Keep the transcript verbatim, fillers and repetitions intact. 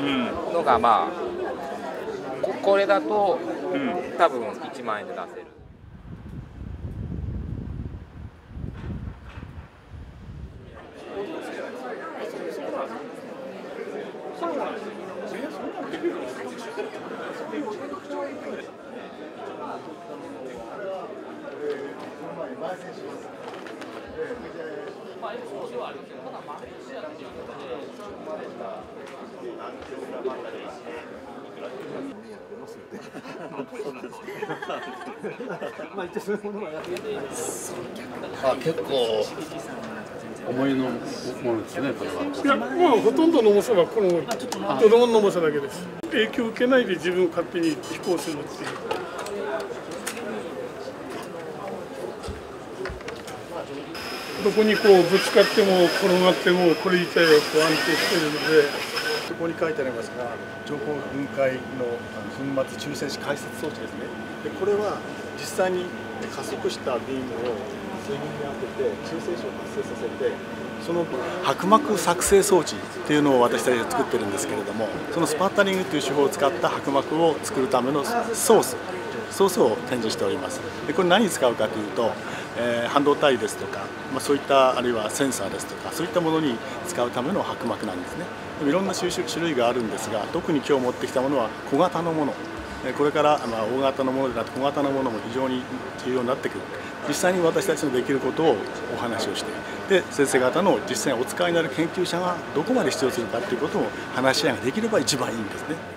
のが、まあここれだと、うん、多分いちまんえんで出せる。 あ、結構重いのものですね、これは。 いや、まあほとんどの重さはこのドローンの重さだけです。影響を受けないで自分を勝手に飛行するっていう。どこにこうぶつかっても転がってもこれ自体はこう安定しているので、 ここに書いてありますが、情報分解の粉末中性子解説装置ですね。でこれは実際に加速したビームを水銀に当てて中性子を発生させて、その薄膜作成装置っていうのを私たちが作ってるんですけれども、そのスパッタリングという手法を使った薄膜を作るためのソースソースを展示しております。でこれ何に使うかというと、えー、半導体ですとか、まあ、そういったあるいはセンサーですとか、そういったものに使うための薄膜なんですね。いろんな種類があるんですが、特に今日持ってきたものは小型のもの、これからまあ大型のものでなく小型のものも非常に重要になってくる。実際に私たちのできることをお話をして、で先生方の実際にお使いになる研究者がどこまで必要するかということを話し合いができれば一番いいんですね。